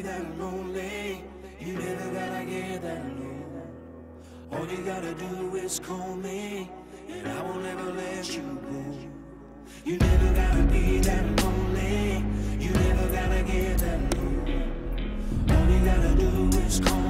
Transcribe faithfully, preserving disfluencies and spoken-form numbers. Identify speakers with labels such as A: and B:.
A: that lonely. You never gotta get that low. All you gotta do is call me, and I will never let you go. You never gotta be that lonely. You never gotta get that low. All you gotta do is call me.